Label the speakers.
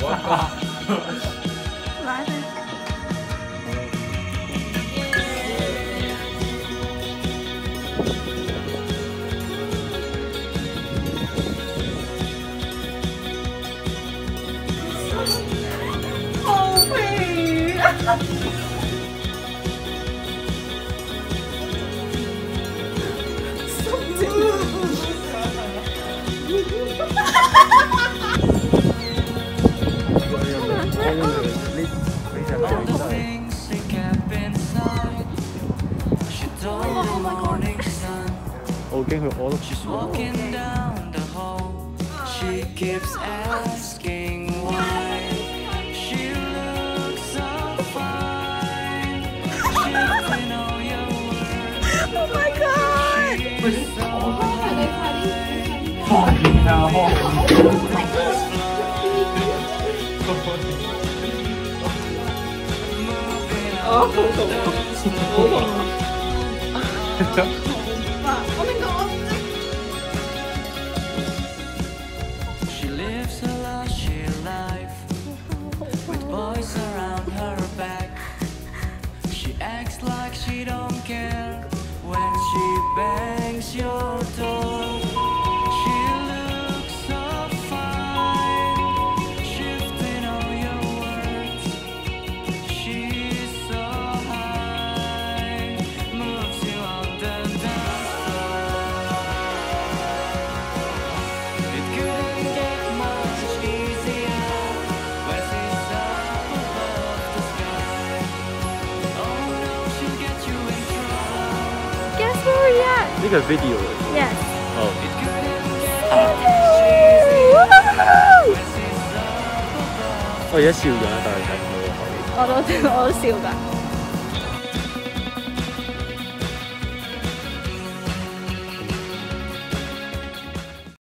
Speaker 1: 來嚟。好肥啊！
Speaker 2: 我驚佢屙得住。
Speaker 1: Oh my god！
Speaker 2: 放電啊！放
Speaker 1: 好痛啊！好痛啊！我明講我。
Speaker 3: She lives a lushy life with boys around her back. She acts like she don't care when she bangs your door. She looks so fine, shifting all your words. She's so high, moves you on the dance floor. It couldn't get much easier when she's up above the sky. Oh no, she'll get you in trouble.
Speaker 1: Guess where we at?
Speaker 2: 呢個係 video 嚟。
Speaker 1: Yes.
Speaker 2: 哦。
Speaker 3: It couldn't get much easier when she's up above.
Speaker 2: 我而家笑緊，但係睇唔到個口。
Speaker 1: 我都笑㗎。